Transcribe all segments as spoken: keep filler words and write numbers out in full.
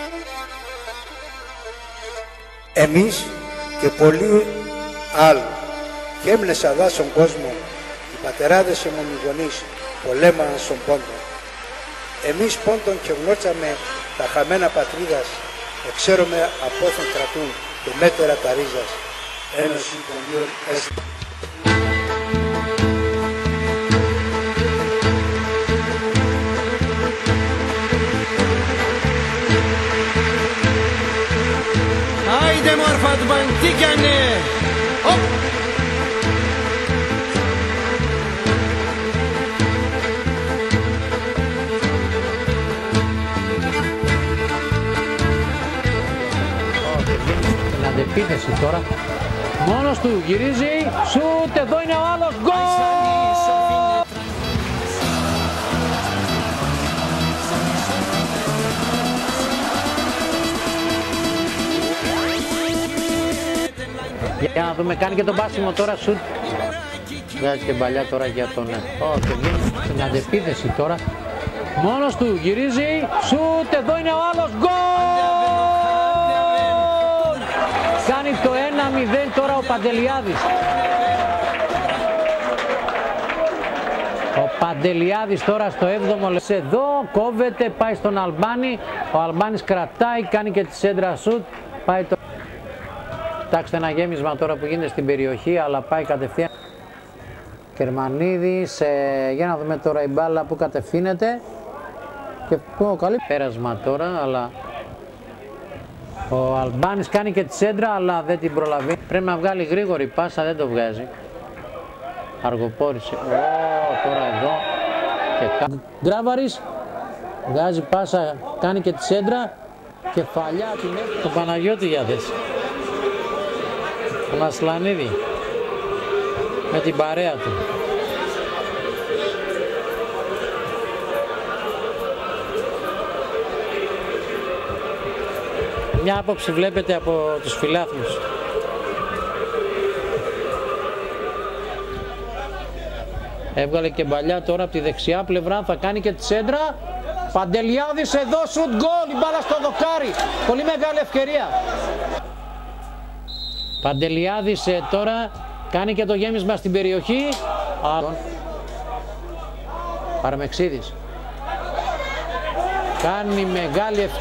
Εμείς και πολλοί άλλοι και έμνεσα δά στον κόσμο, οι πατεράδες και μονιγονείς πολέμαν στον πόντο. Εμείς πόντον και γνώτσαμε τα χαμένα πατρίδας, εξαίρομαι απόθεν κρατούν και μέτερα τα ρίζας. Ένωση των δύο έστω. Άιντε μόρφα του μπαντίκιανε! Στην αντεπίθεση τώρα, μόνος του γυρίζει, σουτ, εδώ είναι ο άλλος, γκολ! Για να δούμε, κάνει και τον πάσιμο τώρα, σουτ. Βγάζει και μπαλιά τώρα για τον... Ω, και βγαίνει στην αντεπίθεση τώρα. Μόνος του γυρίζει, σουτ, εδώ είναι ο άλλος, γκολ! Κάνει το ένα μηδέν τώρα ο Παντελιάδης. Ο Παντελιάδης τώρα στο έβδομο λεπτό. Εδώ κόβεται, πάει στον Αλμπάνη. Ο Αλμπάνης κρατάει, κάνει και τη σέντρα σουτ. Πάει το... Κοιτάξτε ένα γέμισμα τώρα που γίνεται στην περιοχή, αλλά πάει κατευθείαν. Κερμανίδης, ε, για να δούμε τώρα η μπάλα που κατευθύνεται. Και πω, καλή πέρασμα τώρα, αλλά ο Αλμπάνης κάνει και τη σέντρα, αλλά δεν την προλαβαίνει. Πρέπει να βγάλει γρήγορη πάσα, δεν το βγάζει. Αργοπόρησε. Ω, τώρα εδώ. Και... Γκράβαρης, βγάζει πάσα, κάνει και τη σέντρα. Κεφαλιά την έχει. Το Παναγιώτη για θέση. Τον Ασλανίδη με την παρέα του. Μια άποψη βλέπετε από τους φιλάθλους. Έβγαλε και μπαλιά τώρα από τη δεξιά πλευρά, θα κάνει και τη σέντρα. Παντελιάδης εδώ, σουτ, γκολ, η μπάλα στο δοκάρι. Πολύ μεγάλη ευκαιρία. Παντελιάδης τώρα κάνει και το γέμισμα στην περιοχή. Α, Παραμεξίδης. Κάνει μεγάλη ευκαιρία.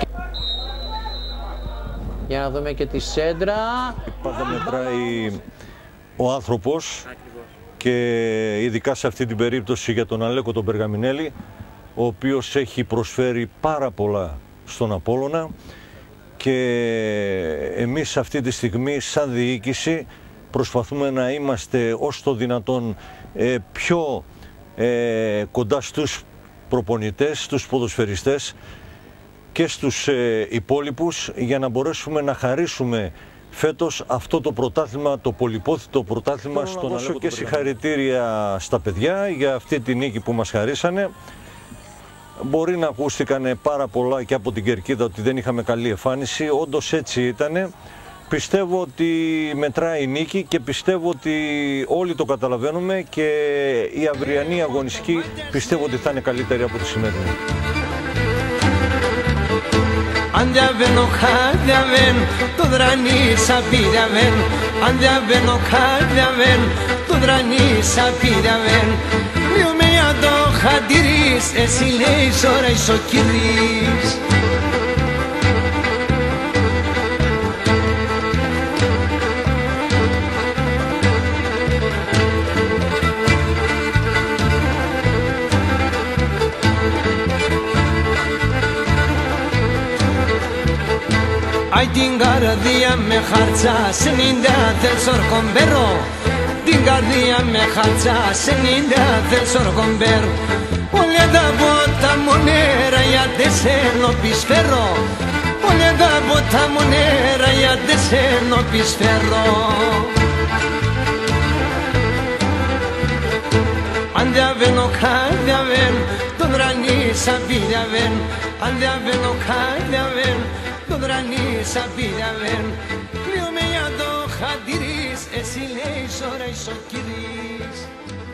Για να δούμε και τη σέντρα. Πάντα μετράει ο άνθρωπος και ειδικά σε αυτή την περίπτωση για τον Αλέκο τον Περγαμινέλη, ο οποίος έχει προσφέρει πάρα πολλά στον Απόλλωνα και εμείς αυτή τη στιγμή σαν διοίκηση προσπαθούμε να είμαστε ως το δυνατόν ε, πιο ε, κοντά στους προπονητές, στους ποδοσφαιριστές και στους ε, υπόλοιπους για να μπορέσουμε να χαρίσουμε φέτος αυτό το πρωτάθλημα, το πολυπόθητο πρωτάθλημα στον Αλέκο. Και συγχαρητήρια στα παιδιά για αυτή τη νίκη που μας χαρίσανε. Μπορεί να ακούστηκαν πάρα πολλά και από την κερκίδα ότι δεν είχαμε καλή εμφάνιση, όντως έτσι ήτανε. Πιστεύω ότι μετράει η νίκη και πιστεύω ότι όλοι το καταλαβαίνουμε και η αυριανή αγωνιστική πιστεύω ότι θα είναι καλύτερη από τη σημερινή. Andiaveno kadiaven, to drani sapiraven. Andiaveno kadiaven, to drani sapiraven. Rio mea do hadiris, esilei sora isokiris. Ai din gardia me harța senindea del sorcombero. Din gardia me harța senindea del sorcombero. Olha da bota monera ia deseno pisferro. Olha da bota monera ia deseno pisferro. Andiaveno kadiaven, todrani sabidaven. Andiaveno kadiaven. Το δρανί σαπίδαβεν, κρύο με για το χατήρις, εσύ λέει σωρά ισοκυρής.